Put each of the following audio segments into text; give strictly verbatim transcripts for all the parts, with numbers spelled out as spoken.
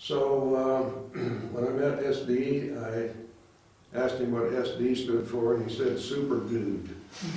So uh, when I met S D, I asked him what S D stood for, and he said super dude.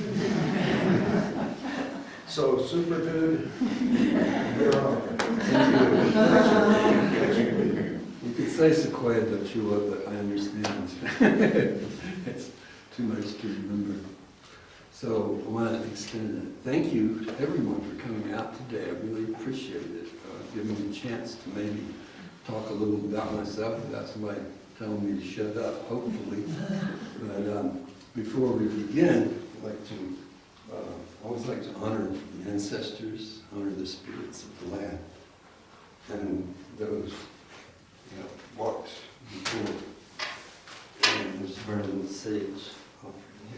So super dude, you're on. Thank you. You could say Sequoia de Chua, but I understand. It's too much to remember. So I want to extend a thank you to everyone for coming out today. I really appreciate it. Uh, giving me a chance to maybe talk a little about myself without somebody telling me to shut up, hopefully. But um, before we begin, I'd like to, uh, I always like to honor the ancestors, honor the spirits of the land, and those you know, walked before. And there's a very little sage offered here.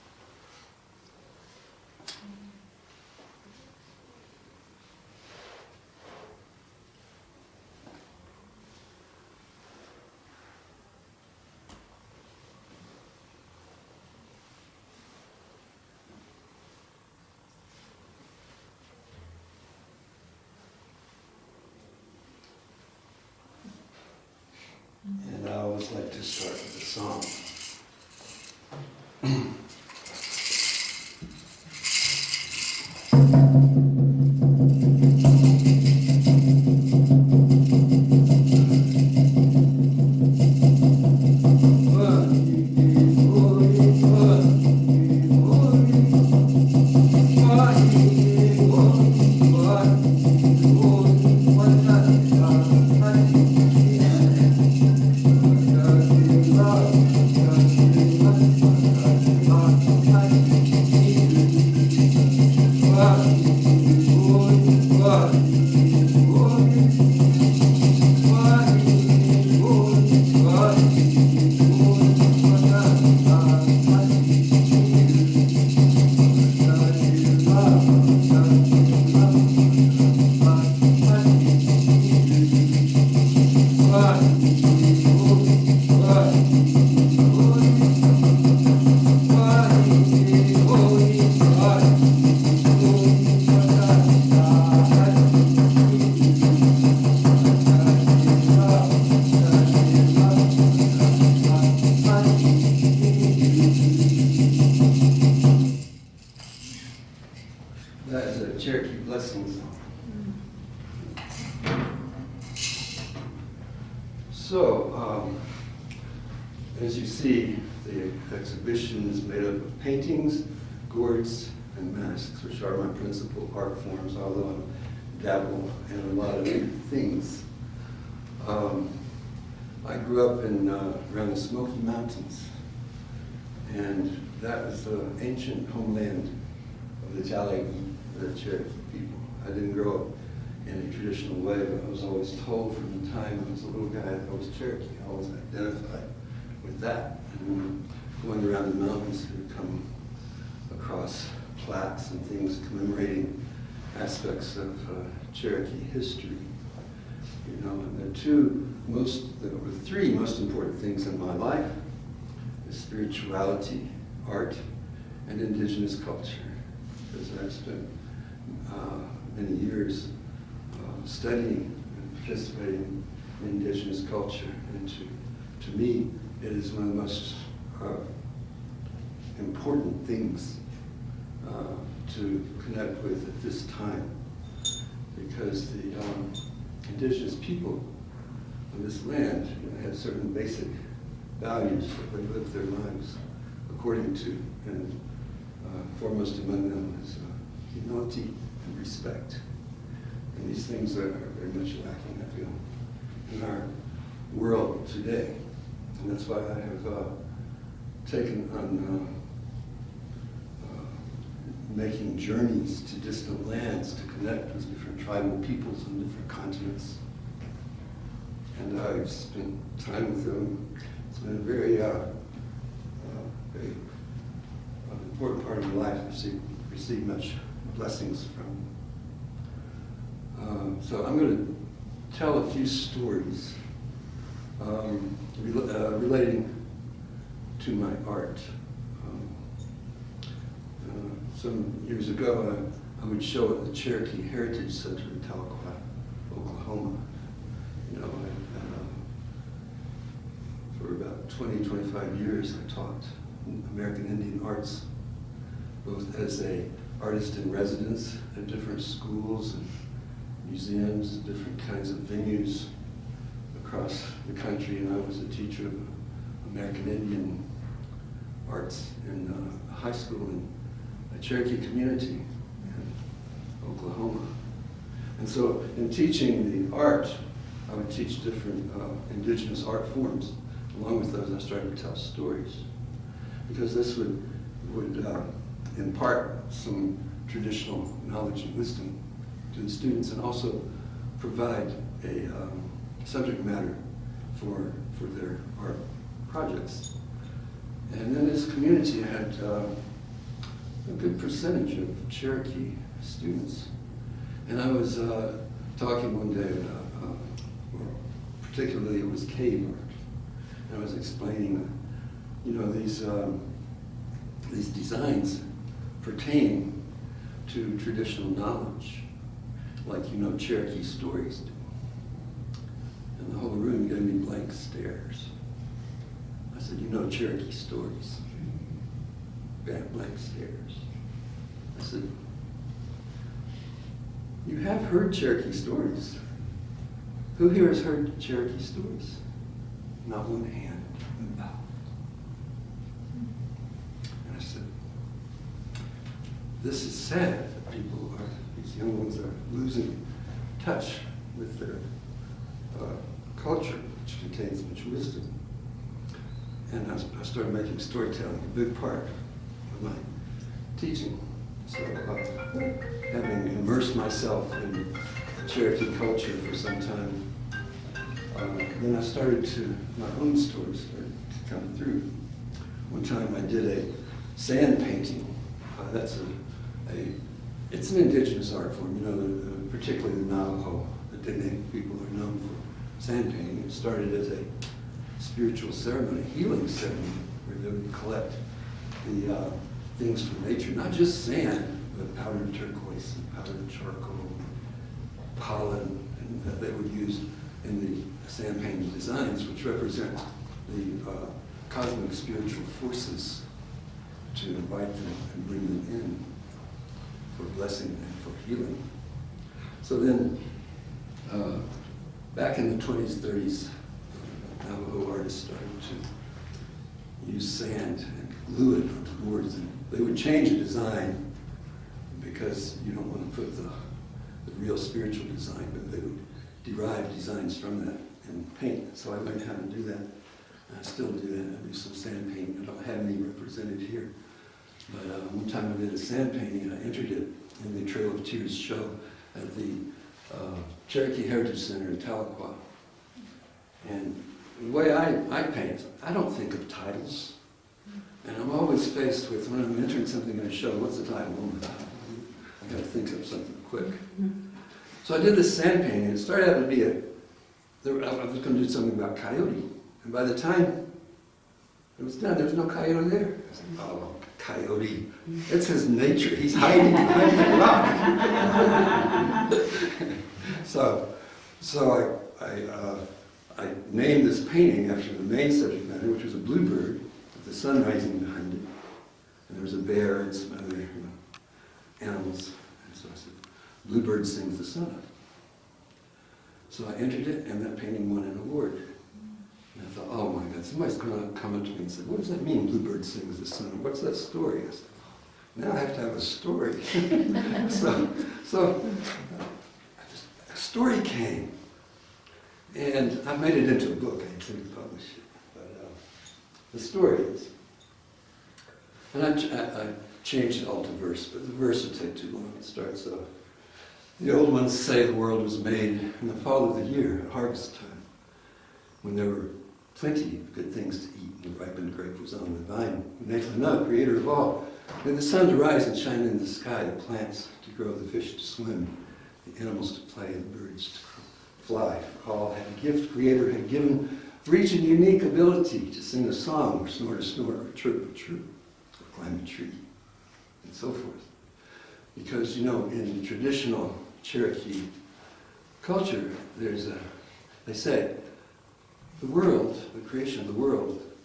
And I always like to start with a song. That is a Cherokee blessing song. So, um, as you see, the exhibition is made up of paintings, gourds, and masks, which are my principal art forms, although I dabble in a lot of things. Um, I grew up in uh, around the Smoky Mountains, and that was the ancient homeland of the Jalagi, the Cherokee people. I didn't grow up in a traditional way, but I was always told from the time I was a little guy that I was Cherokee. I always identified with that. And going around the mountains, we would come across plaques and things commemorating aspects of uh, Cherokee history. You know, and the two most, the three most important things in my life is spirituality, art, and indigenous culture. Because I've spent uh, many years uh, studying and participating in indigenous culture, and to, to me, it is one of the most uh, important things uh, to connect with at this time, because the um, indigenous people of this land you know, have certain basic values that they live their lives according to, and uh, foremost among them is uh, humility and respect. And these things are very much lacking, I feel, in our world today. And that's why I have uh, taken on uh, uh, making journeys to distant lands to connect with different tribal peoples on different continents. And I've spent time with them. It's been a very, uh, uh, very uh, important part of my life. I've received, received much blessings from. Um, so I'm going to tell a few stories um, re uh, relating to my art. Um, uh, some years ago, I, I would show at the Cherokee Heritage Center in Tahlequah, Oklahoma. You know, and, and twenty, twenty-five years, I taught American Indian arts, both as a artist in residence at different schools and museums, different kinds of venues across the country, and I was a teacher of American Indian arts in uh, a high school in a Cherokee community in Oklahoma. And so in teaching the art, I would teach different uh, indigenous art forms. Along with those, I started to tell stories, because this would, would uh, impart some traditional knowledge and wisdom to the students, and also provide a um, subject matter for, for their art projects. And then this community had uh, a good percentage of Cherokee students. And I was uh, talking one day about, uh, well, particularly it was cave art. And I was explaining, you know, these, um, these designs pertain to traditional knowledge, like, you know, Cherokee stories do. And the whole room gave me blank stares. I said, you know Cherokee stories? Blank, blank stares. I said, you have heard Cherokee stories. Who here has heard Cherokee stories? Not one hand. And I said, this is sad that people are, these young ones are losing touch with their uh, culture, which contains much wisdom. And I, I started making storytelling a big part of my teaching. So uh, having immersed myself in Cherokee culture for some time, uh, then I started to, my own stories started to come through. One time I did a sand painting. Uh, that's a, a, it's an indigenous art form, you know, the, the, particularly the Navajo, the Diné people are known for sand painting. It started as a spiritual ceremony, healing ceremony, where they would collect the uh, things from nature, not just sand, but powdered turquoise and powdered charcoal, pollen, and that they would use in the sand painting designs, which represent the uh, cosmic spiritual forces, to invite them and bring them in for blessing and for healing. So then, uh, back in the twenties, thirties, Navajo artists started to use sand and glue it onto boards, and they would change a design because you don't want to put the, the real spiritual design, but they would derive designs from that and paint. So I learned how to do that. And I still do that. I do some sand painting. I don't have any represented here. But uh, one time I did a sand painting and I entered it in the Trail of Tears show at the uh, Cherokee Heritage Center in Tahlequah. And the way I, I paint, I don't think of titles. And I'm always faced with, when I'm entering something in a show, what's the title? Oh my God, I gotta think of something quick. So I did this sand painting, and it started out to be a, there, I was gonna do something about coyote. And by the time it was done, there was no coyote there. I said, oh, coyote, it's his nature, he's hiding behind that rock. so, so I, I, uh, I named this painting after the main subject matter, which was a bluebird with the sun rising behind it. And there was a bear and some other you know, animals. And so I said, bluebird sings the sun up. So I entered it, and that painting won an award. And I thought, oh my God, somebody's going to come up to me and say, what does that mean, bluebird sings the sun up? What's that story? I said, now I have to have a story. so, so just, a story came. And I made it into a book. I intended to publish it. But uh, the story is, and I, I, I changed it all to verse, but the verse would take too long. It starts off, the old ones say the world was made in the fall of the year, at harvest time, when there were plenty of good things to eat, and the ripened grape was on the vine. When Netanel, creator of all, made the sun to rise and shine in the sky, the plants to grow, the fish to swim, the animals to play, and the birds to fly. For all had a gift Creator had given, for each a unique ability to sing a song, or snort a snort, or chirp a chirp, or climb a tree, and so forth. Because, you know, in traditional Cherokee culture, there's a, they say, the world, the creation of the world,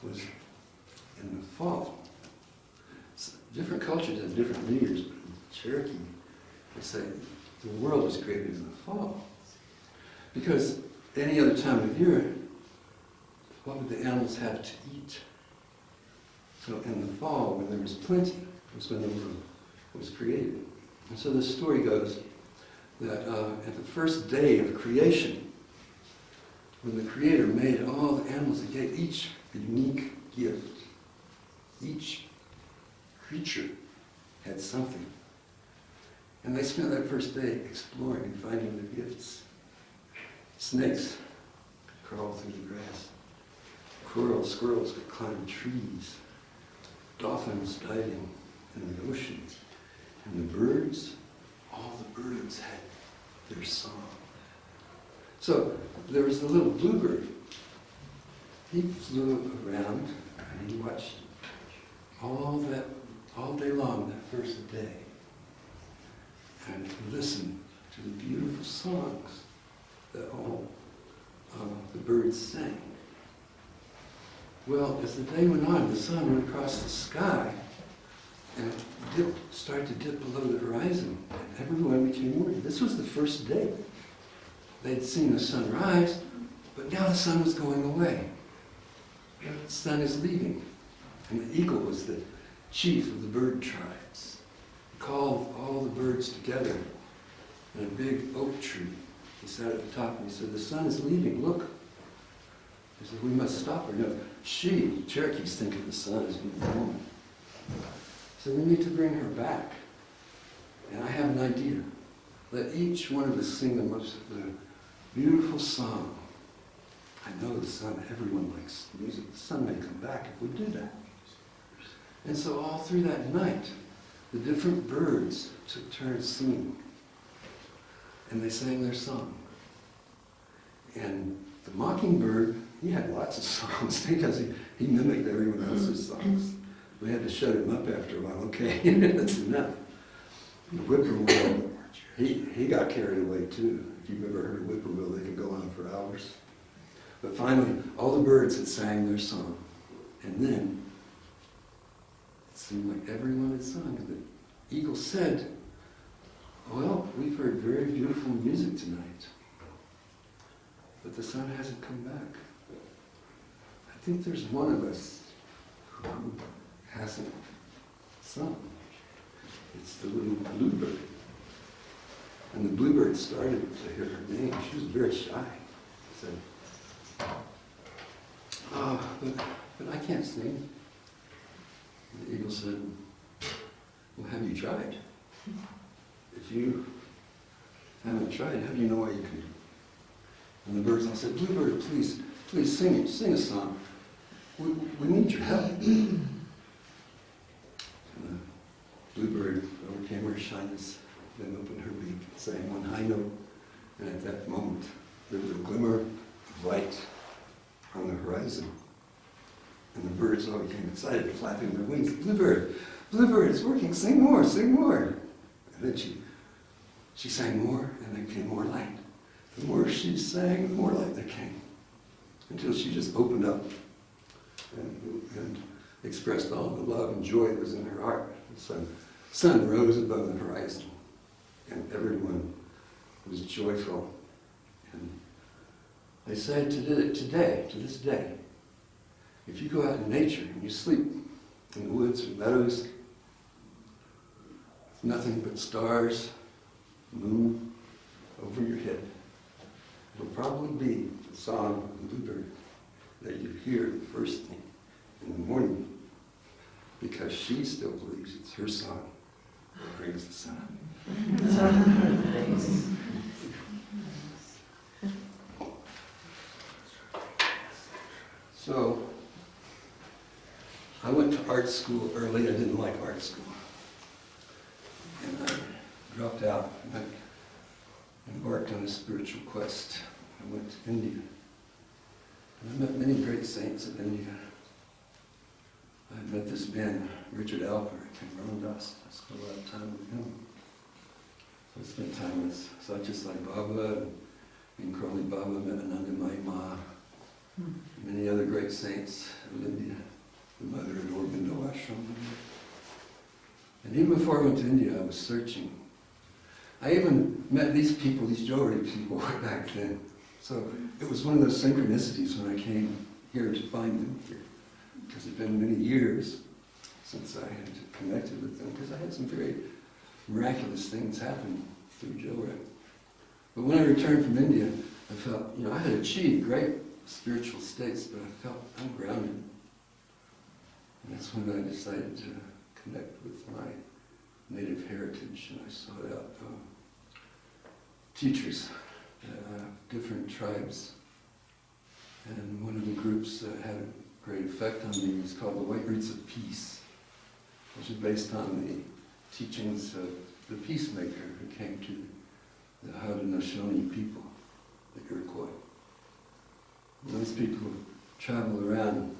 was in the fall. So different cultures have different New Year's, but in Cherokee, they say the world was created in the fall. Because any other time of year, what would the animals have to eat? So in the fall, when there was plenty, was when the world was created. And so the story goes that uh, at the first day of creation, when the Creator made all the animals, He gave each a unique gift. Each creature had something. And they spent that first day exploring and finding their gifts. Snakes crawl through the grass. Squirrels, squirrels could climb trees. Dolphins diving in the ocean. And the birds, all the birds had their song. So there was the little bluebird. He flew around and he watched all that, all day long, that first day. And he listened to the beautiful songs that all uh, the birds sang. Well, as the day went on, the sun went across the sky and it dipped, started to dip below the horizon, and everyone became worried. This was the first day. They'd seen the sun rise, but now the sun was going away. The sun is leaving. And the eagle was the chief of the bird tribes. He called all the birds together in a big oak tree. He sat at the top and he said, the sun is leaving, look. He said, we must stop her. No, she, Cherokees, think of the sun as being a woman. So we need to bring her back. And I have an idea. Let each one of us sing the most the beautiful song. I know the sun, everyone likes music. The sun may come back if we do that. And so all through that night, the different birds took turns singing. And they sang their song. And the mockingbird, he had lots of songs because he, he mimicked everyone else's songs. We had to shut him up after a while. Okay, that's enough. The whippoorwill, he, he got carried away too. If you've ever heard of whippoorwill, they can go on for hours. But finally, all the birds had sang their song. And then, it seemed like everyone had sung. And the eagle said, well, we've heard very beautiful music tonight, but the sun hasn't come back. I think there's one of us who hasn't sung. It's the little bluebird. And the bluebird started to hear her name. She was very shy. She said, oh, but, but I can't sing. And the eagle said, well, have you tried? If you haven't tried, how do you know what you can do? And the birds all said, bluebird, please, please sing it, sing a song. We, we need your help. And the bluebird overcame her shyness, then opened her beak, sang one high note, and at that moment there was a glimmer of light on the horizon. And the birds all became excited, flapping their wings. Bluebird, bluebird, it's working, sing more, sing more. And then she, she sang more, and there came more light. The more she sang, the more light there came, until she just opened up and, and expressed all the love and joy that was in her heart. The sun, sun rose above the horizon, and everyone was joyful. And I say today, today, to this day, if you go out in nature and you sleep in the woods or meadows, nothing but stars, moon over your head, it'll probably be the song of the bluebird that you hear the first thing in the morning, because she still believes it's her song that brings the sun up. So, I went to art school early. I didn't like art school. And I dropped out. I embarked on a spiritual quest. I went to India. And I met many great saints in India. I met this man, Richard Alpert, in Ramdas. I spent a lot of time with him. So I spent time with Satya Sai Baba and Crowley Baba, met Anandamayi Ma, many other great saints of India. And even before I went to India, I was searching. I even met these people, these Johari people, back then. So it was one of those synchronicities when I came here to find them here. Because it had been many years since I had connected with them, because I had some very miraculous things happen through Johari. But when I returned from India, I felt, you know, I had achieved great spiritual states, but I felt ungrounded. And that's when I decided to connect with my native heritage, and I sought out uh, teachers, uh, different tribes. And one of the groups that had a great effect on me was called the White Roots of Peace, which is based on the teachings of the peacemaker who came to the Haudenosaunee people, the Iroquois. And those people travel around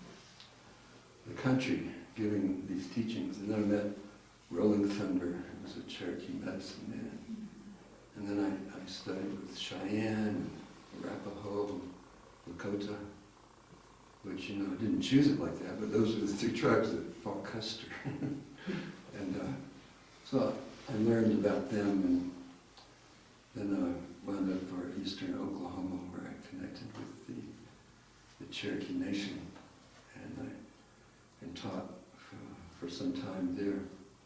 the country giving these teachings. And then I met Rolling Thunder, who was a Cherokee medicine man. And then I, I studied with Cheyenne, Arapaho, Lakota, which, you know, I didn't choose it like that, but those are the three tribes that fought Custer. And uh, so I learned about them, and then I wound up for eastern Oklahoma, where I connected with the, the Cherokee Nation, and I and taught for, for some time there.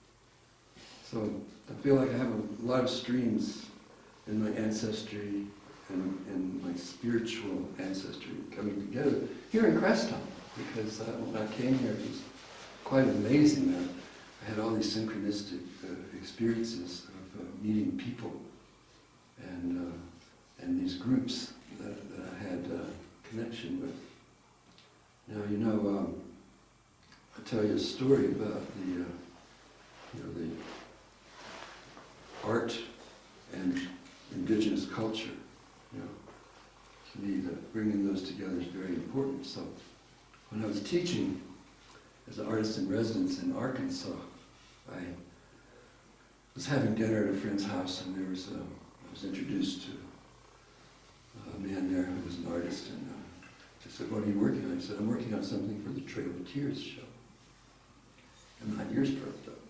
So I feel like I have a lot of streams in my ancestry and, and my spiritual ancestry coming together here in Crestone, because uh, when I came here it was quite amazing. Uh, I had all these synchronistic uh, experiences of uh, meeting people and, uh, and these groups that, that I had uh, connection with. Now, you know, um, I'll tell you a story about the, uh, you know, the art and indigenous culture. You know, to me, that bringing those together is very important. So, when I was teaching as an artist in residence in Arkansas, I was having dinner at a friend's house, and there was a, I was introduced to a man there who was an artist, and uh, I said, "What are you working on?" He said, "I'm working on something for the Trail of Tears show." And my ears perked up.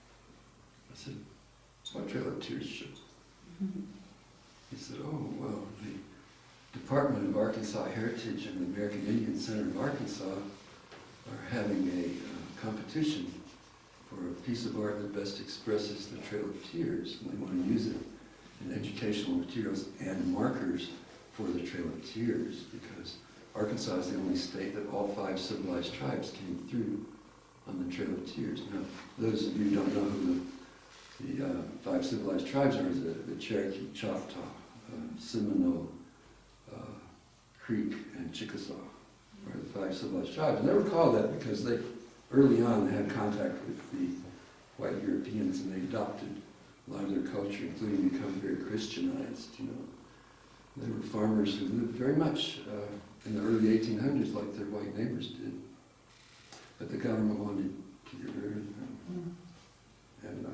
I said, "What Trail of Tears show?" Mm-hmm. He said, "Oh, well, the Department of Arkansas Heritage and the American Indian Center of Arkansas are having a uh, competition for a piece of art that best expresses the Trail of Tears, and they want to use it in educational materials and markers for the Trail of Tears, because Arkansas is the only state that all five civilized tribes came through on the Trail of Tears." Now, those of you who don't know who the, the uh, five civilized tribes are, the, the Cherokee, Choctaw, uh, Seminole, uh, Creek, and Chickasaw are the five civilized tribes. And they were called that because they, early on, they had contact with the white Europeans, and they adopted a lot of their culture, including become very Christianized, you know. They were farmers who lived very much uh, in the early eighteen hundreds like their white neighbors did. But the government wanted to get rid of them. Mm. And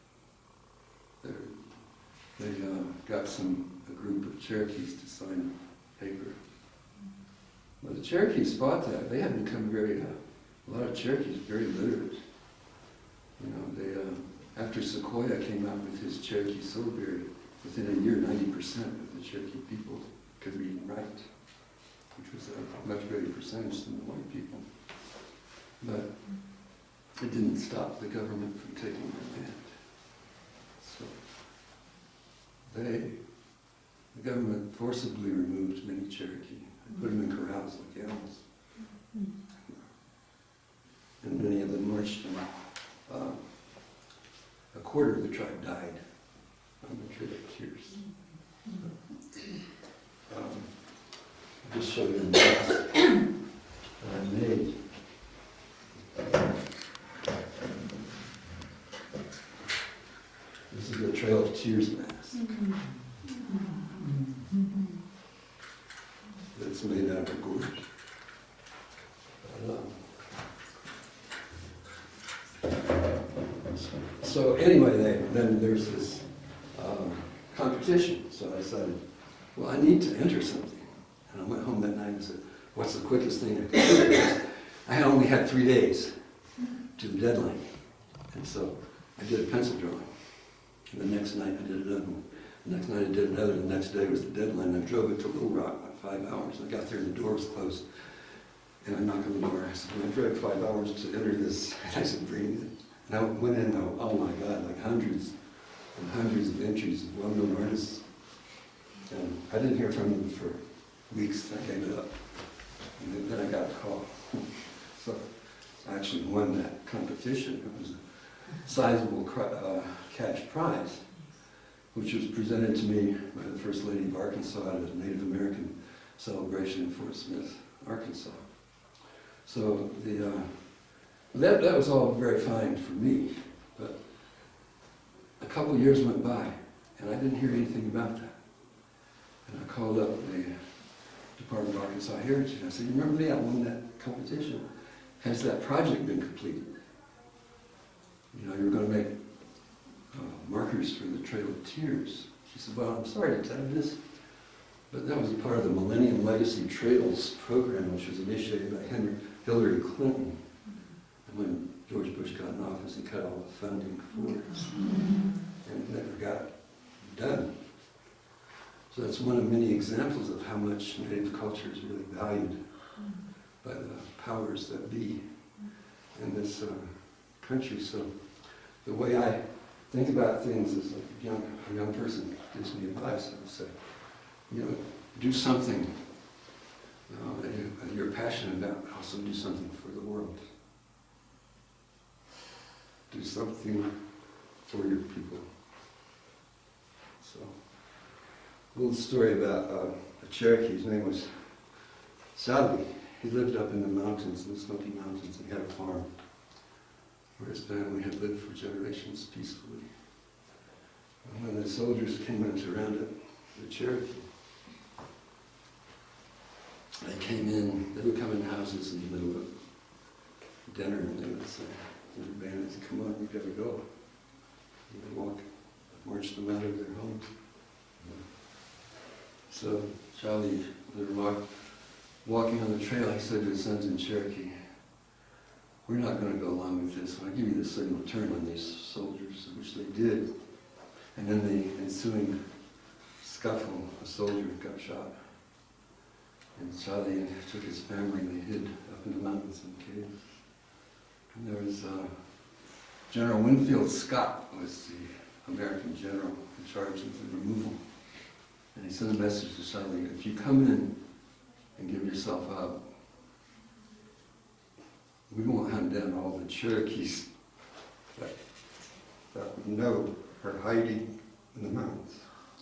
uh, they uh, got some, a group of Cherokees to sign a paper. Well, the Cherokees fought that. They had become very, uh, a lot of Cherokees very literate. You know, they, uh, after Sequoyah came out with his Cherokee syllabary, within a year, ninety percent of the Cherokee people could read and write, which was a much greater percentage than the white people. But it didn't stop the government from taking their land. So they, the government forcibly removed many Cherokee and put them in corrals like animals. And many of them marched, and uh, a quarter of the tribe died on the Trail of Tears. So, um, I'll just show you the mask that I made. This is the Trail of Tears mask. It's made out of gourd. So anyway, they, then there's this um, competition. So I decided, well, I need to enter something. And I went home that night and said, what's the quickest thing I could do? I only had three days to the deadline. And so I did a pencil drawing. And the next night I did another one. The next night I did another. The next day was the deadline. I drove it to Little Rock, about five hours. I got there and the door was closed. And I knocked on the door. I said, I drove five hours to enter this. And I said, bring it. And I went in, and oh my God, like hundreds and hundreds of entries of well-known artists. And I didn't hear from them for weeks. I gave it up. And then I got a call. So I actually won that competition. It was a sizable uh, cash prize, which was presented to me by the First Lady of Arkansas at a Native American celebration in Fort Smith, Arkansas. So the, uh, that, that was all very fine for me, but a couple of years went by, and I didn't hear anything about that. And I called up the Department of Arkansas Heritage. I said, you remember me? I won that competition. Has that project been completed? You know, you were going to make uh, markers for the Trail of Tears. She said, well, I'm sorry to tell you this, but that was a part of the Millennium Legacy Trails program, which was initiated by Henry, Hillary Clinton. And when George Bush got in office, he cut all the funding for it. And it never got done. So that's one of many examples of how much Native culture is really valued by the powers that be in this uh, country. So the way I think about things is like a young, a young person gives me advice. I would say, you know, do something uh, that, you, that you're passionate about, but also do something for the world. Do something for your people. So, a little story about uh, a Cherokee. His name was Sally. He lived up in the mountains, in the Smoky Mountains, and he had a farm where his family had lived for generations peacefully. And when the soldiers came in to round up the Cherokee, they came in, they would come in houses in the middle of dinner, and they would say, the bandits, come on, you gotta go. And they'd walk, march them out of their homes. So Charlie, the remark, walking on the trail, he said to his sons in Cherokee, we're not going to go along with this. When I give you the signal, turn on these soldiers, which they did. And in the ensuing scuffle, a soldier got shot. And Charlie took his family and they hid up in the mountains in caves. And there was uh, General Winfield Scott was the American general in charge of the removal. And he sent a message to Charlie, if you come in and give yourself up, we won't hunt down all the Cherokees that, that we know are hiding in the mountains.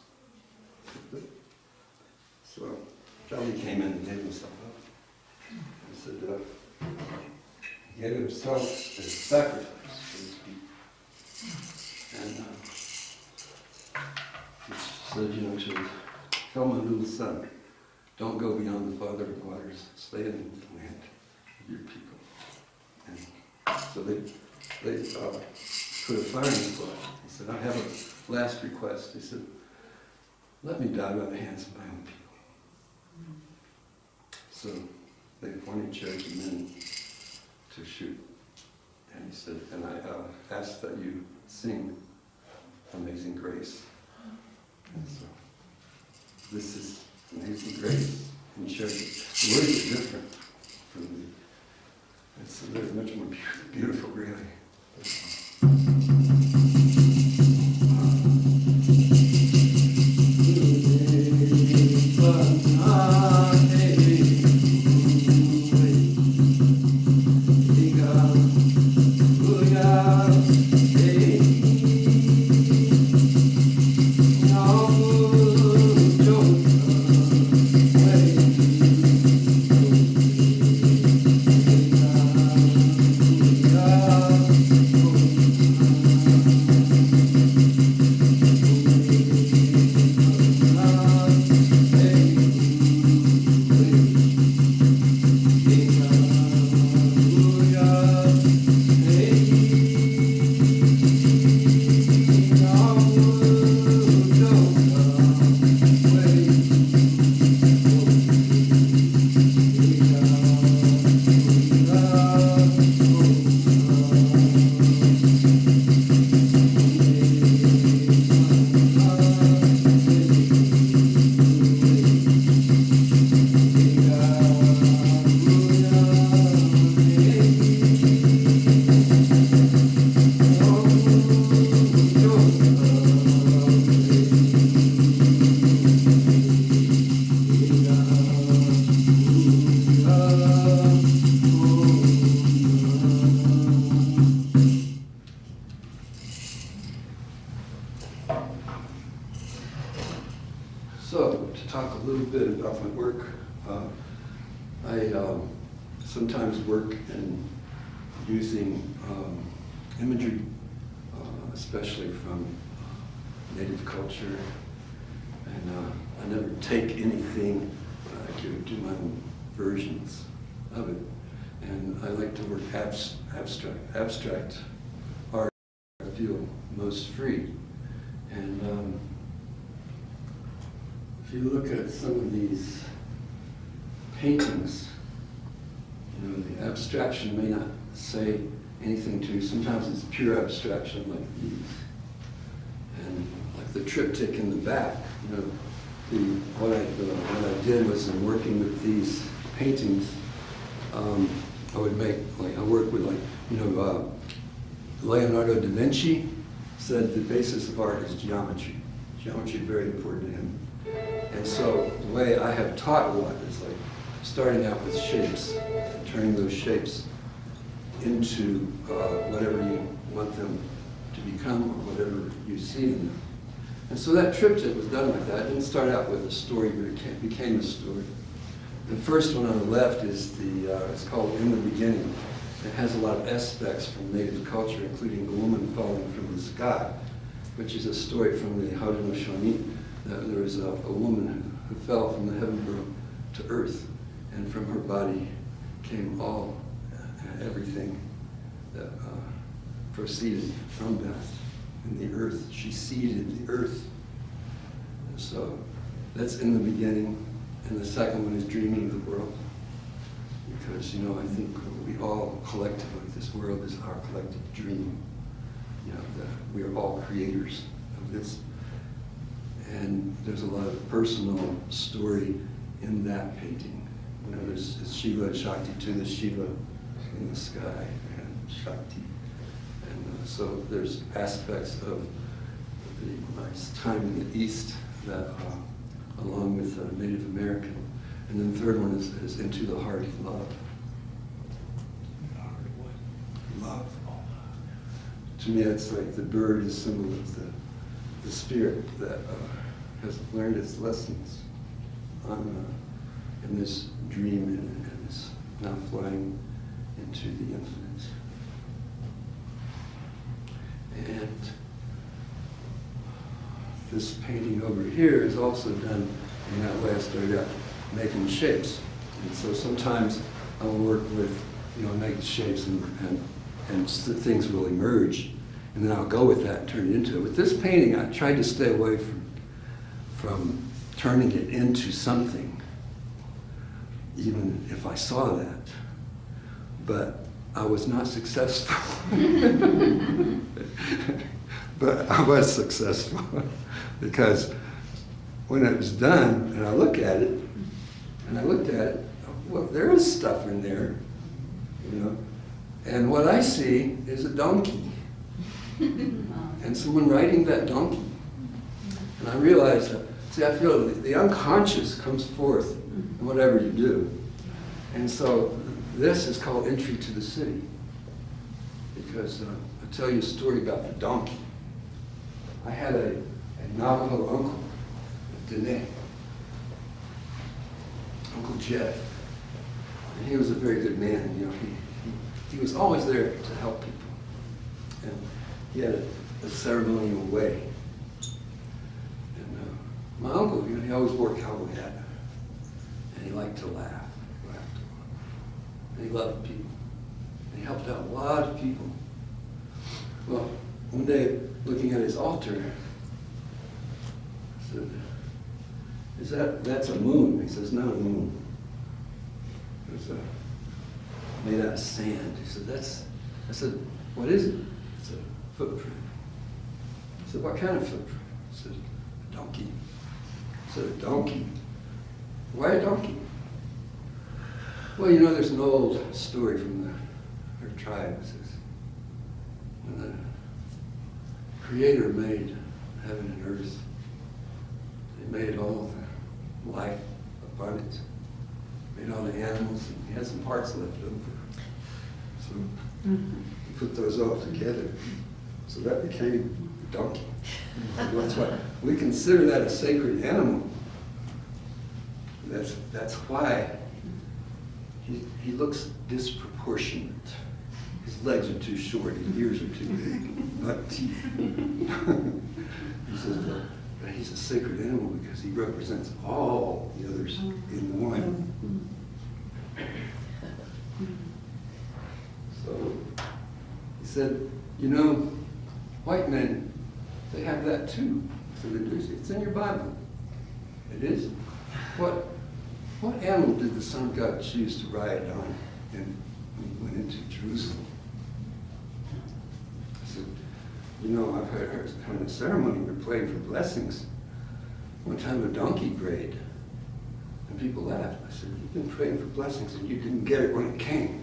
So Charlie came in and gave himself up. He said, uh, he gave himself as a sacrifice, so to speak. And uh, he said, you know, to tell my little son, don't go beyond the farther waters, stay in the land of your people. And so they, they uh, put a fire in his blood. He said, I have a last request. He said, let me die by the hands of my own people. So they appointed Cherokee men to shoot. And he said, and I uh, ask that you sing Amazing Grace. And so this is Amazing Grace in Cherokee. The words are different from the, it's they're much more beautiful, really. I um, sometimes work in using um, imagery, uh, especially from uh, native culture, and uh, I never take anything, I do, do my own versions of it, and I like to work abs abstract, abstract art. I feel most free, and um, if you look at some of these paintings, you know, the abstraction may not say anything to you. Sometimes it's pure abstraction like these. And like the triptych in the back, you know, the, what, I, the, what I did was in working with these paintings, um, I would make, like, I work with, like, you know, uh, Leonardo da Vinci said the basis of art is geometry. Geometry is very important to him. And so the way I have taught a lot is like starting out with shapes, and turning those shapes into uh, whatever you want them to become or whatever you see in them. And so that triptych was done like that. It didn't start out with a story, but it became a story. The first one on the left is the, uh, it's called In the Beginning. It has a lot of aspects from native culture, including the woman falling from the sky, which is a story from the Haudenosaunee. That there was a, a woman who, who fell from the heaven world to earth, and from her body came all, uh, everything that uh, proceeded from death. In the earth, she seeded the earth. And so that's In the Beginning. And the second one is Dreaming the World. Because, you know, I think we all collectively, this world is our collective dream. You know, that we are all creators of this. And there's a lot of personal story in that painting. You know, there's, there's Shiva and Shakti too. There's Shiva in the sky and Shakti. And uh, so there's aspects of the, my time in the East that, uh, along with uh, Native American. And then the third one is, is Into the Heart of Love. Love. To me, it's like the bird is symbol of the, the spirit that uh, has learned its lessons on, uh, in this dream and, and is now flying into the infinite. And this painting over here is also done in that way. I started out making shapes. And so sometimes I'll work with, you know, make shapes and, and, and things will emerge. And then I'll go with that and turn it into it. With this painting, I tried to stay away from, from turning it into something, even if I saw that. But I was not successful. But I was successful because when it was done and I look at it, and I looked at it, well, there is stuff in there, you know. And what I see is a donkey. And someone riding that donkey. And I realized that, see, I feel the, the unconscious comes forth in whatever you do. And so this is called Entry to the City. Because uh, I'll tell you a story about the donkey. I had a, a Navajo uncle, Dene, Uncle Jeff. And he was a very good man. You know, he, he, he was always there to help people. And he had a, a ceremonial way. And uh, my uncle, you know, he always wore a cowboy hat. And he liked to laugh. He laughed a lot. And he loved people. And he helped out a lot of people. Well, one day, looking at his altar, I said, is that, that's a moon? He says, not a moon. It's a, made out of sand. He said, that's, I said, what is it? It's a footprint. I said, what kind of footprint? He said, a donkey. I said, a donkey? Why a donkey? Well, you know, there's an old story from the, our tribe. It says, when the Creator made heaven and earth, He made all the life upon it, made all the animals, and He had some parts left over. So mm-hmm. He put those all together. So that became a donkey. And that's why we consider that a sacred animal. That's, that's why he, he looks disproportionate. His legs are too short, his ears are too big, not teeth. He says, well, but he's a sacred animal because he represents all the others in one. So he said, you know, white men, they have that too. So they do. It's in your Bible. It is. What, what animal did the Son of God choose to ride on and when he went into Jerusalem? I said, you know, I've heard, heard having a ceremony, we're praying for blessings. One time a donkey brayed, and people laughed. I said, you've been praying for blessings and you didn't get it when it came.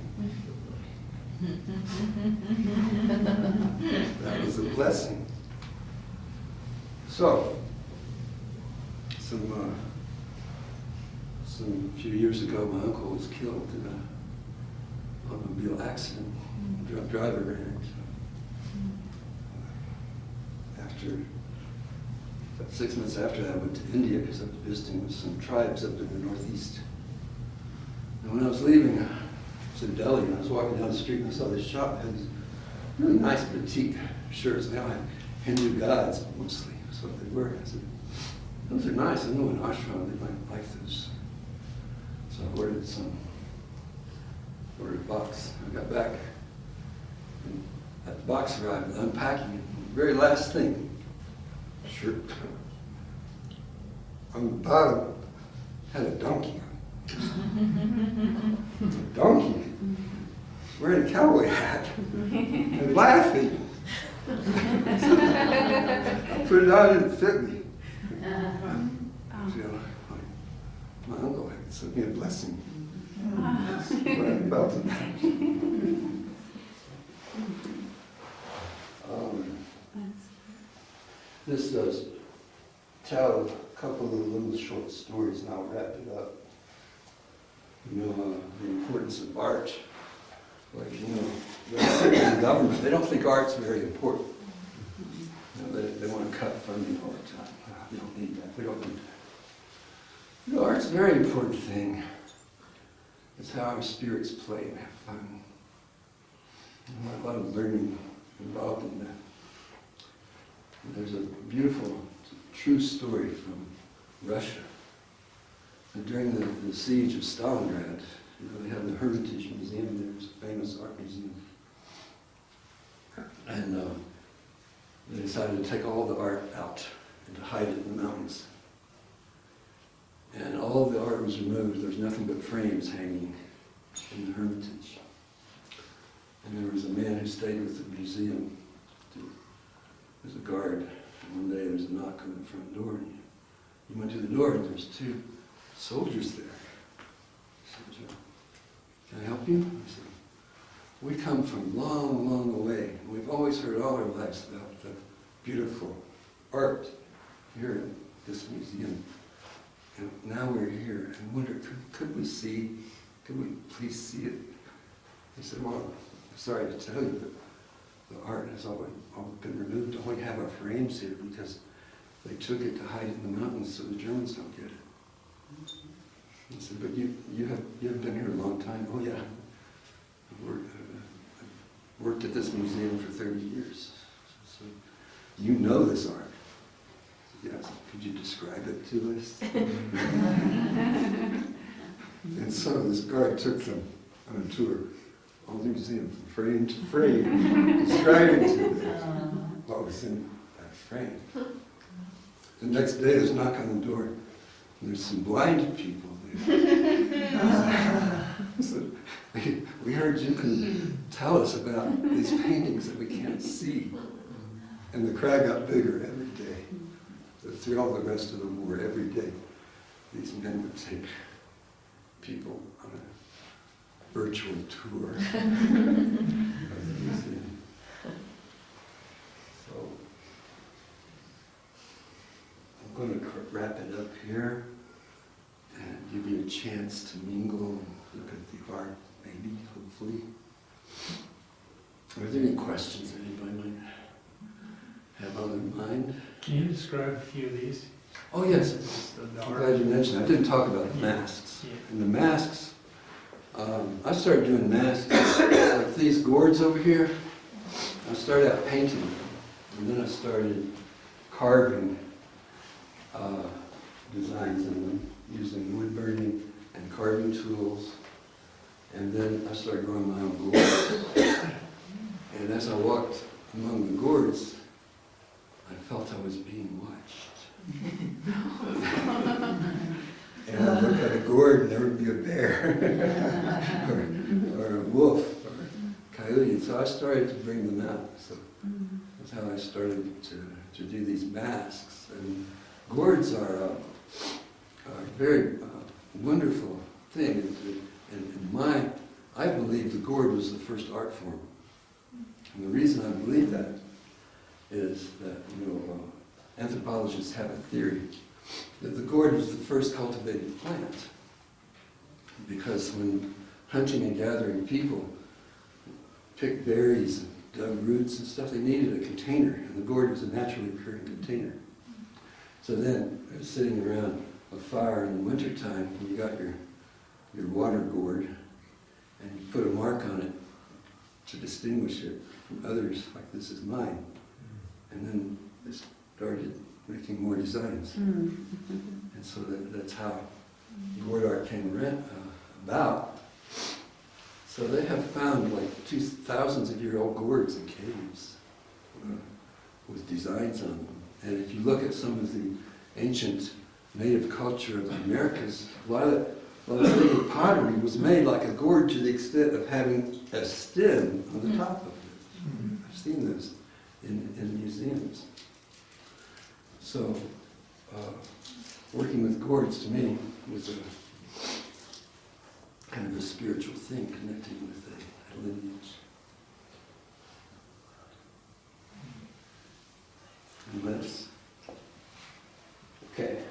That was a blessing. So, some, uh, some few years ago, my uncle was killed in an automobile accident. A drunk driver ran into him. After, about six months after that, I went to India because I was visiting with some tribes up in the northeast. And when I was leaving, I was in Delhi, and I was walking down the street, and I saw this shop that had these really nice boutique shirts. They all had Hindu gods, mostly. That's what they were. I said, those are nice. I know in ashram they might like those. So I ordered some, ordered a box. I got back, and that box arrived, unpacking it. The very last thing, shirt on the bottom had a donkey. A donkey wearing a cowboy hat and laughing. I put it on, it didn't fit me. You know, my, my uncle had sent me a blessing. That's what I felt it. Um, this does tell a couple of little short stories, and I'll wrap it up. You know, uh, the importance of art. Like, you know, the government, they don't think art's very important. You know, they, they want to cut funding all the time. Ah, we don't need that. We don't need that. You know, art's a very important thing. It's how our spirits play and have fun. There's a lot of learning involved in that. And there's a beautiful, true story from Russia. And during the, the siege of Stalingrad, you know, they have the Hermitage Museum there. It's a famous art museum. And uh, they decided to take all the art out and to hide it in the mountains. And all of the art was removed. There was nothing but frames hanging in the Hermitage. And there was a man who stayed with the museum. There was a guard. And one day there was a knock on the front door. And he, he went to the door and there was two soldiers there. He said, can I help you? I said, we come from long, long away. And we've always heard all our lives about the beautiful art here in this museum. And now we're here and wonder, could, could we see, could we please see it? He said, well, I'm sorry to tell you, but the art has all been, all been removed. All we have are frames here because they took it to hide it in the mountains so the Germans don't get it. He said, but you, you, have, you have been here a long time. Oh yeah, I've worked, uh, I've worked at this museum for thirty years. So you know this art. Yes, could you describe it to us? And so this guard took them on a tour, all the museum from frame to frame, describing to them what was in that frame. The next day there's a knock on the door, and there's some blind people there. So, we, we heard you can tell us about these paintings that we can't see. And the crowd got bigger every day. So through all the rest of the war, every day, these men would take people on a virtual tour of the museum. So I'm going to wrap it up here and give you a chance to mingle and look at the art, maybe, hopefully. Are there any questions that anybody might have on their mind? Can you describe a few of these? Oh yes, Just the I'm art. glad you mentioned it. I didn't talk about the masks. Yeah. And the masks, um, I started doing masks, like these gourds over here. I started out painting them, and then I started carving uh, designs in them, using wood burning and carving tools. And then I started growing my own gourds. And as I walked among the gourds, I felt I was being watched. And I'd look at a gourd and there would be a bear, or, or a wolf, or a coyote. And so I started to bring them out. So that's how I started to, to do these masks. And gourds are a, are a very uh, wonderful thing. And, and my, I believe the gourd was the first art form. And the reason I believe that is that, you know, uh, anthropologists have a theory that the gourd was the first cultivated plant. Because when hunting and gathering people picked berries and dug roots and stuff, they needed a container, and the gourd was a naturally occurring container. So then, sitting around a fire in the wintertime, you got your, your water gourd, and you put a mark on it to distinguish it from others, like this is mine. And then they started making more designs. Mm-hmm. And so that, that's how gourd art came around, uh, about. So they have found like two thousands of year old gourds in caves uh, with designs on them. And if you look at some of the ancient native culture of the Americas, a lot of the, a lot of the pottery was made like a gourd to the extent of having a stem on the top of it. Mm-hmm. I've seen this in, in museums. So, uh, working with gourds to me was a kind of a spiritual thing, connecting with a, a lineage. Unless, okay.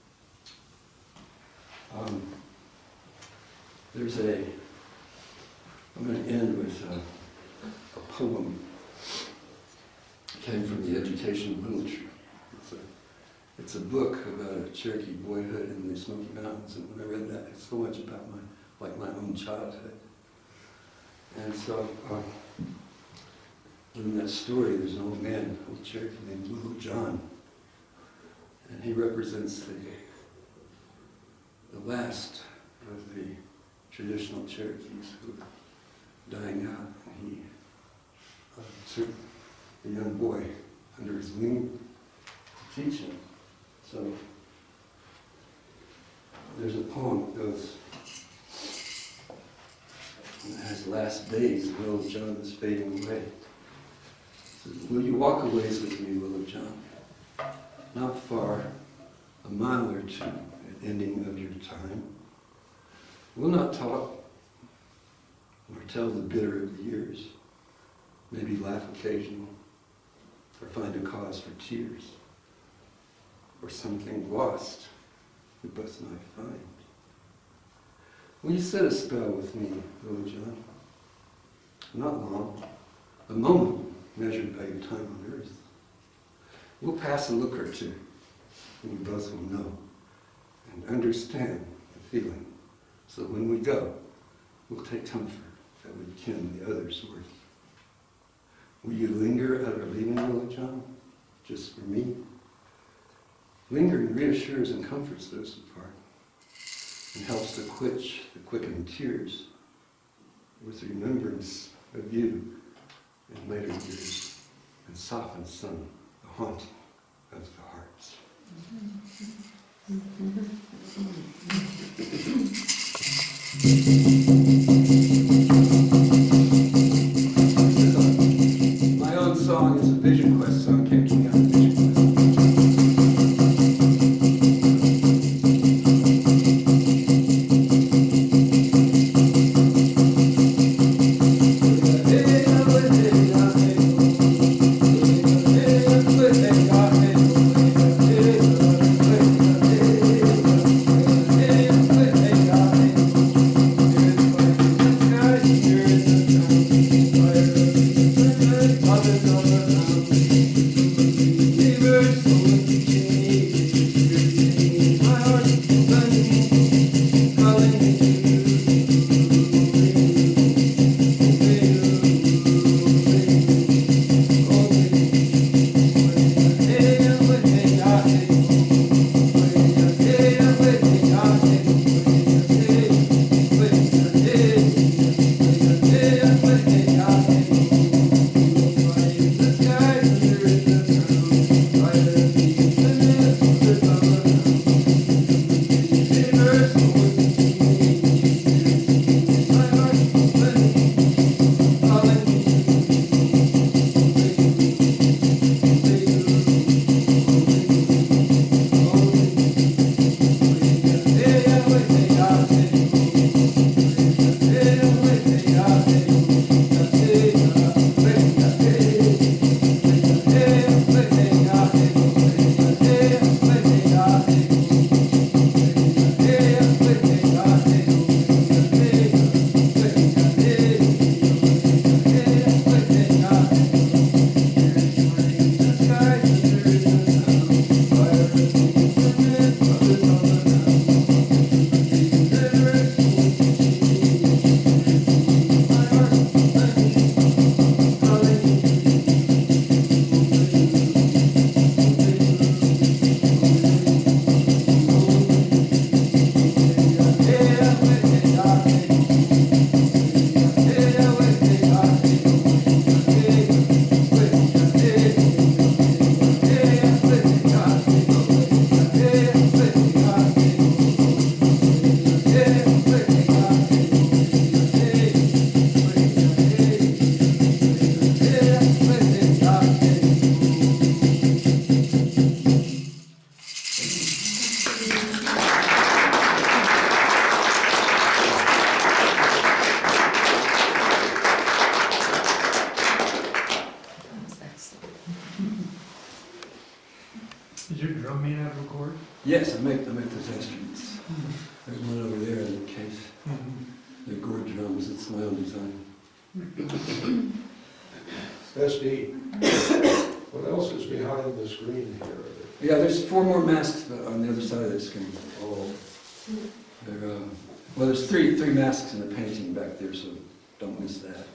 Um, there's a, I'm going to end with a, a poem. It came from the Education of Literature. It's a, it's a book about a Cherokee boyhood in the Smoky Mountains, and when I read that, it's so much about my, like my own childhood. And so, uh, in that story, there's an old man, old Cherokee named Willow John, and he represents the, the last of the traditional Cherokees who are dying out. And he uh, took a young boy under his wing to teach him. So there's a poem that goes, and it has last days, Willow John is fading away. It says, will you walk a ways with me, Willow John? Not far, a mile or two at ending of your time. We'll not talk or tell the bitter of the years, maybe laugh occasionally, or find a cause for tears, or something lost we both might find. Will you set a spell with me, Willow John? Not long, a moment measured by your time on earth. We'll pass a look or two, and we both will know and understand the feeling, so that when we go, we'll take comfort that we ken the other's worth. Will you linger at our leaving, Willow John, just for me? Lingering reassures and comforts those apart, and helps to quench the quickened tears with remembrance of you in later years, and softens some the haunting of the hearts. My own song is a Vision Quest song, came to me on a Vision Quest. Yes, I make, I make those instruments. There's one over there in the case. They're gourd drums, it's my own design. S D, what else is behind the screen here? Yeah, there's four more masks on the other side of the screen. Oh, They're, uh, well, there's three, three masks in the painting back there, so don't miss that.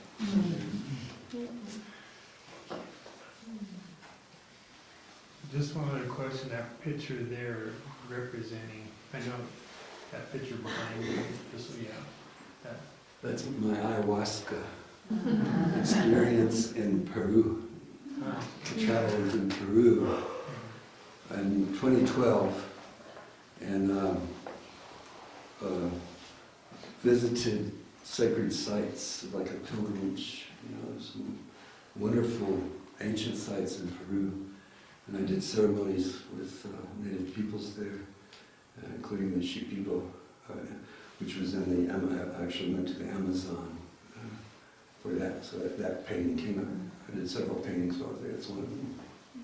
Just one other question, that picture there representing, I know that picture behind you, just so, yeah. that- That's my ayahuasca experience in Peru. ah, I traveled in Peru in twenty twelve and um, uh, visited sacred sites like a pilgrimage, you know, some wonderful ancient sites in Peru. And I did ceremonies with uh, native peoples there, uh, including the Shipibo, uh, which was in the, Am I actually went to the Amazon uh, for that, so that, that painting came up. I did several paintings while I was there, that's one of them.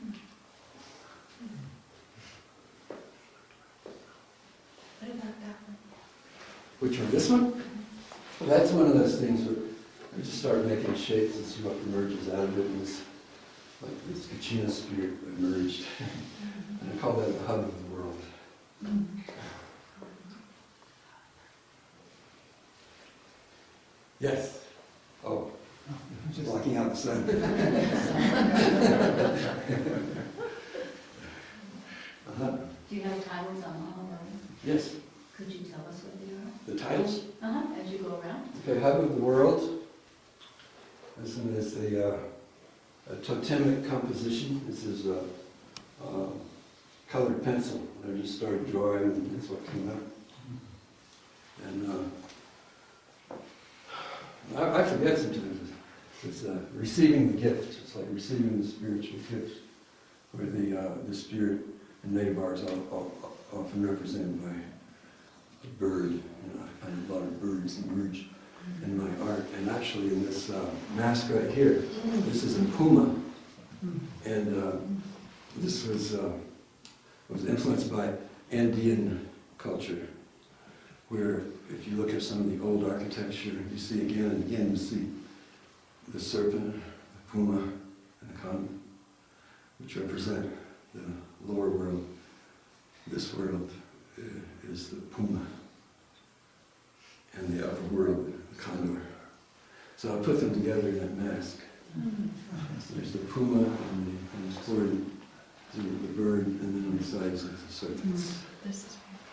What about that one? Which one, this one? Well, that's one of those things where I just started making shapes and see what emerges out of it, and this, like this Kachina spirit emerged. And I call that a hub of the world. Yes. Oh, blocking out the sun. Uh-huh. Do you have titles on all of them? Yes. Could you tell us what they are? The titles? Uh-huh, as you go around? Okay, Hub of the World. This one is the uh, a totemic composition. This is a, a colored pencil. I just started drawing and that's what came up. And uh, I, I forget sometimes. It's uh, receiving the gift. It's like receiving the spiritual gift, where the uh, the spirit in native art is all, all, often represented by a bird. You know, I find a lot of birds emerge in my art. And actually in this uh, mask right here, this is a puma. And uh, this was, uh, was influenced by Andean culture, where if you look at some of the old architecture, you see again and again, you see the serpent, the puma, and the khan, which represent the lower world. This world is the puma, and the upper world, the condor. So I put them together in that mask. So there's the puma and the, and the sword, the, the bird, and then on the sides are the serpents. This is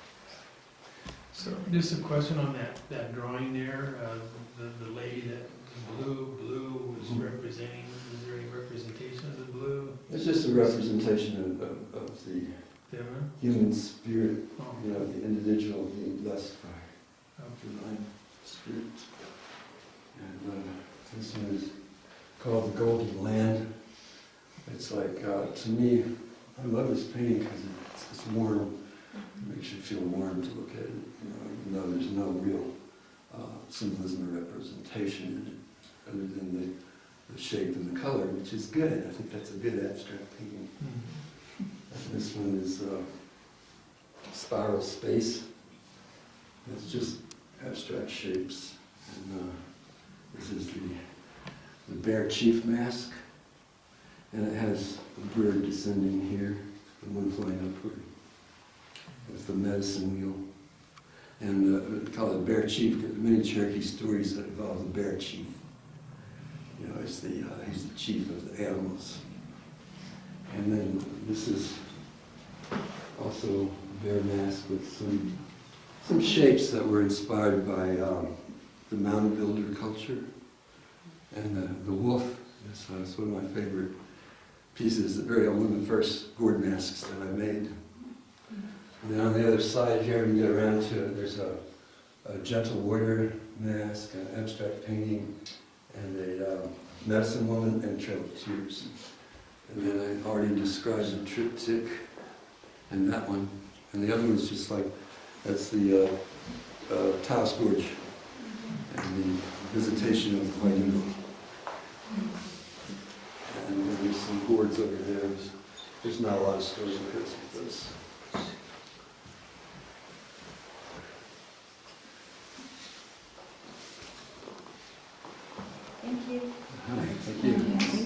So, just a question on that, that drawing there, uh, the, the lady that, blue, blue was representing, is there any representation of the blue? It's just a representation of, of, of the There, human spirit, oh, you know, the individual being blessed by okay. divine spirit. And uh, this one is called The Golden Land. It's like, uh, to me, I love this painting because it's, it's warm. It makes you feel warm to look at it, you know, even though there's no real uh, symbolism or representation in it, other than the, the shape and the color, which is good. I think that's a good abstract painting. Mhm. This one is uh, Spiral Space. It's just abstract shapes. And uh, this is the, the Bear Chief mask. And it has a bird descending here, and one flying upward. It's the medicine wheel. And uh, we call it Bear Chief because many Cherokee stories that involve the Bear Chief. You know, it's the, uh, he's the chief of the animals. And then this is also a bear mask with some, some shapes that were inspired by um, the mound builder culture. And the, the wolf is uh, it's one of my favorite pieces, the very one of the first gourd masks that I made. And then on the other side here, we get around to it, there's a, a gentle warrior mask, an abstract painting, and a uh, medicine woman and Trail of Tears. And then I already described the triptych and that one. And the other one's just like, that's the uh, uh, Taos Gorge and the visitation of the White Eagle. And then there's some gourds over there. There's, there's not a lot of stories with this. Thank you. Hi, thank you.